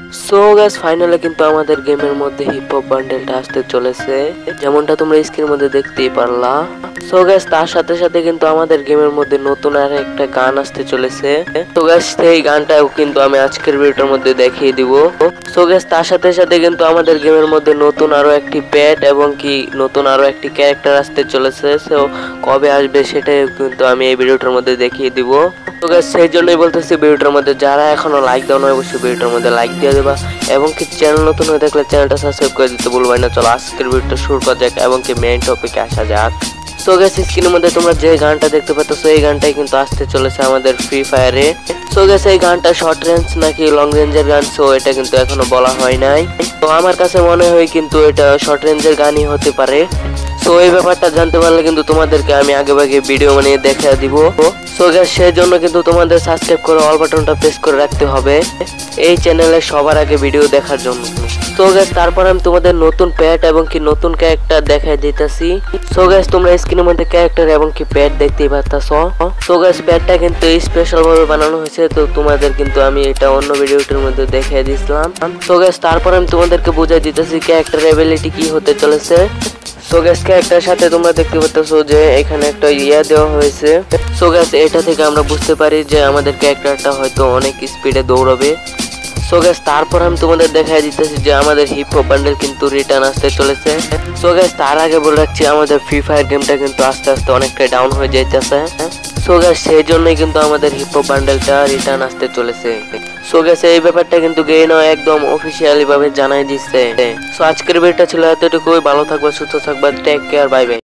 So guys finally কিন্তু আমাদের গেমের মধ্যে হিপ হপ বান্ডেলটা আসতে চলেছে, যেমনটা তোমরা স্ক্রিনের মধ্যে দেখতেই পারলা। সো গাইস তার সাথে সাথে কিন্তু আমাদের গেমের মধ্যে নতুন আর একটা গান আসতে চলেছে। সো গাইস সেই গানটাও কিন্তু আমি আজকের ভিডিওর মধ্যে দেখিয়ে দিব। সো গাইস তার সাথে সাথে কিন্তু আমাদের গেমের মধ্যে নতুন আরো একটি পেট এবং কি নতুন আরো একটি ক্যারেক্টার আসতে চলেছে। সো কবে আসবে সেটাই কিন্তু আমি এই ভিডিওটার মধ্যে দেখিয়ে দিব। তো গাইস সেই জন্যই বলতেছি ভিডিওটার মধ্যে যারা এখনো লাইক দাও না অবশ্যই ভিডিওটার মধ্যে লাইক দিয়ে দেবা এবং কি চ্যানেল নতুন হয়ে থাকলে চ্যানেলটা সাবস্ক্রাইব করে দিতে ভুলবাই না। চলো আজকের ভিডিওটা শুরু করা যাক এবং কি মেইন টপিকে আসা যাক। সো গাইস স্ক্রিনের মধ্যে তোমরা যে গানটা দেখতে পাচ্ছ এই গানটাই কিন্তু আসতে চলেছে আমাদের ফ্রি ফায়ারে। সো গাইস এই গানটা শর্ট রেঞ্জ নাকি লং রেঞ্জের গান সো এটা কিন্তু এখনো বলা হয় নাই। তো আমার কাছে মনে হয় কিন্তু এটা শর্ট রেঞ্জের গানই হতে পারে। সো এই ব্যাপারটা জানতে পারলে কিন্তু তোমাদেরকে আমি আগে ভাগে ভিডিও বানিয়ে দেখা দিব। সো গাইস সেই জন্য কিন্তু তোমাদের সাবস্ক্রাইব করে অল বাটনটা প্রেস করে রাখতে হবে এই চ্যানেলে সবার আগে ভিডিও দেখার জন্য। সো গাইস তারপর আমি তোমাদের নতুন প্যাট এবং কি নতুন ক্যারেক্টার দেখাই দিতেছি। সো গাইস তোমরা স্ক্রিনের মধ্যে ক্যারেক্টার এবং কি প্যাট দেখতেই পাচ্ছো। সো গাইস প্যাটটা কিন্তু স্পেশাল ভাবে বানানো হয়েছে, তো তোমাদের কিন্তু আমি এটা অন্য ভিডিওটির মধ্যে দেখিয়ে দিয়েছিলাম। সো গাইস তারপর আমি তোমাদেরকে বুঝাই দিতেছি ক্যারেক্টার এবিলিটি কি হতে চলেছে। সো গাইস ক্যারেক্টারের সাথে তোমরা দেখতে পাচ্ছ যে এখানে একটা ইয়া দেওয়া হয়েছে। সো গাইস এটা থেকে আমরা বুঝতে পারি যে আমাদের ক্যারেক্টারটা হয়তো অনেক স্পিডে দৌড়াবে। সো গাইস তারপর আমি তোমাদের দেখাই দিতেছি যে আমাদের হিপ হপ বান্ডেল কিন্তু রিটার্ন আসতে চলেছে। সো গাইস তার আগে বলে রাখছি আমাদের ফ্রি ফায়ার গেমটা কিন্তু আস্তে আস্তে অনেকটা ডাউন হয়ে যাইতেছে। সো গাইস সেই জন্যই কিন্তু আমাদের হিপ হপ বান্ডেলটা রিটার্ন আসতে চলেছে। সো গাইস এই ব্যাপারটা কিন্তু গেইনও একদম অফিসিয়ালি ভাবে জানাই দিচ্ছে। সো আজকের ভিডিওটা ছিল এতটুকুই। ভালো থাকবা, সুস্থ থাকবা, টেক কেয়ার, বাই বাই।